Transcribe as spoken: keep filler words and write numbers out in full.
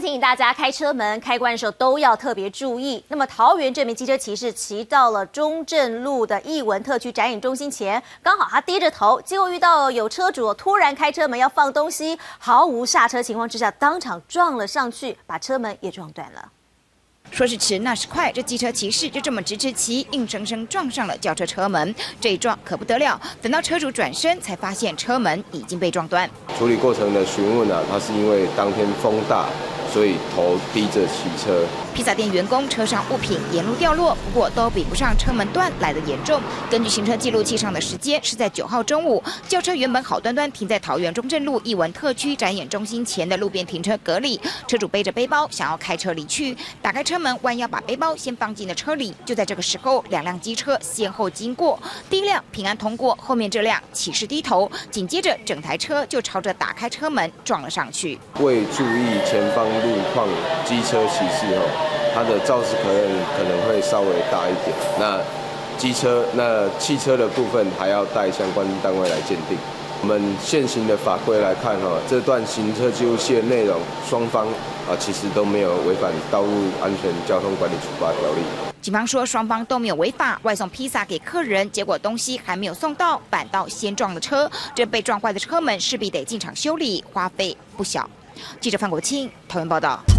提醒大家，开车门开关的时候都要特别注意。那么，桃园这名机车骑士骑到了中正路的艺文特区展演中心前，刚好他低着头，结果遇到有车主突然开车门要放东西，毫无刹车情况之下，当场撞了上去，把车门也撞断了。 说是迟，那是快，这机车骑士就这么直直骑，硬生生撞上了轿车车门。这一撞可不得了，等到车主转身，才发现车门已经被撞断。 处理过程的询问啊，他是因为当天风大，所以头低着骑车。 披萨店员工车上物品沿路掉落，不过都比不上车门断来的严重。根据行车记录器上的时间，是在九号中午，轿车原本好端端停在桃园中正路艺文特区展演中心前的路边停车格里，车主背着背包想要开车离去，打开车门弯腰把背包先放进了车里。就在这个时候，两辆机车先后经过，第一辆平安通过，后面这辆骑士低头，紧接着整台车就朝着打开车门撞了上去。 为注意前方路况，机车骑士哦。 它的肇事可能可能会稍微大一点，那机车、那汽车的部分还要带相关单位来鉴定。我们现行的法规来看，哈，这段行车记录器的内容，双方啊其实都没有违反《道路安全交通管理处罚条例》。 警方说，双方都没有违法，外送披萨给客人，结果东西还没有送到，反倒先撞了车。这被撞坏的车门势必得进场修理，花费不小。记者范国庆，桃园报道。